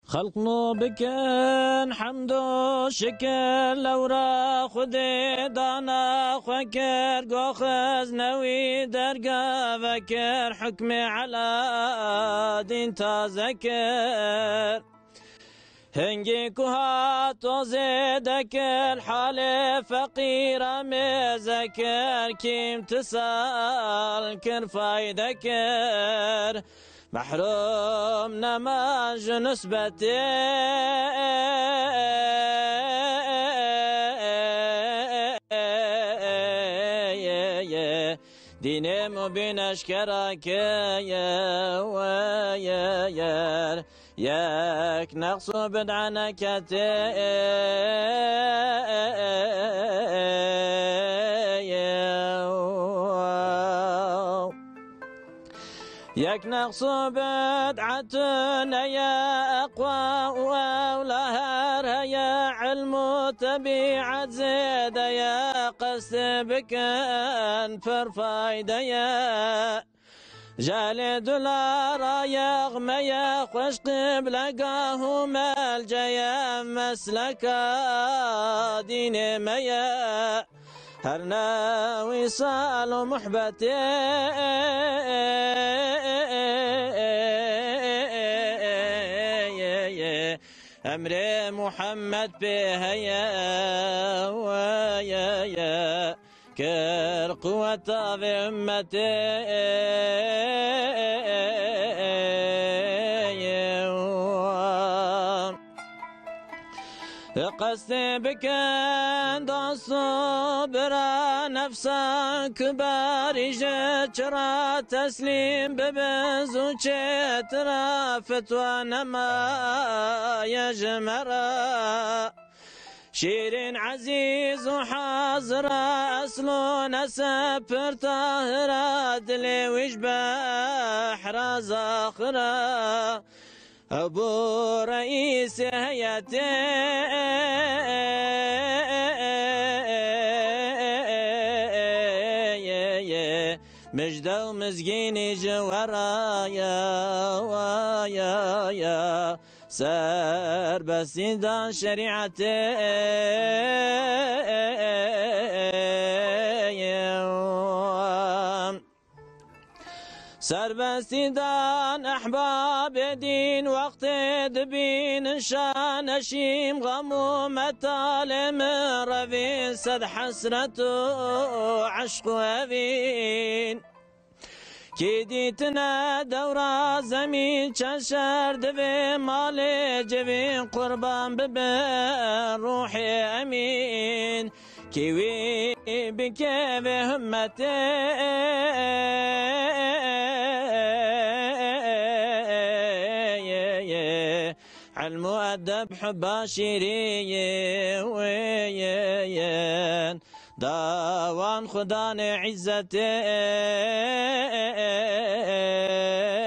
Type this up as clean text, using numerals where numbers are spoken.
خلق نو بکن حمد و شکر لورا خود دانا خوکر گوخز نوی درگاه وکر حکم علا دین تازه کر هنگی کوها توزه دکر حال فقیر مذکر کیم تسال کر فایده کر محروم نماج نسبته دین مبین اشکرا که یک نقص بدع نکته یک نقص بدعة يا أقوى وأولها يا علم تبيعة زيد يا قصد بكن فرفايدة يا جال دولار يا غمى يا خوش قبلقاه ملجيا مسلكا دين ميا هرنا وصال محبتي أمر محمد به يا كر قوة بأمتي قصد بكن دا صبر نفسا كباري جرا تسليم ببزو چترا فتوى نما يجمرا شيرين عزيز وحاضر أصل نسفر طاهرة دلي ويشبح زاخرة أبو رئيس هيئتي مجد ومزقيني جوارا يا سر بسيدان شريعتي سربستيدان أحباب دين وقت دبين شان شيم غمو متالم رفين سد حسرته عشق أبين كيديتنا دورا زمين شر دبي مالي جبين قربان ببن روحي أمين كيوي بكيف همتي علم وأدب حب شيري وين داوان خدان عزتي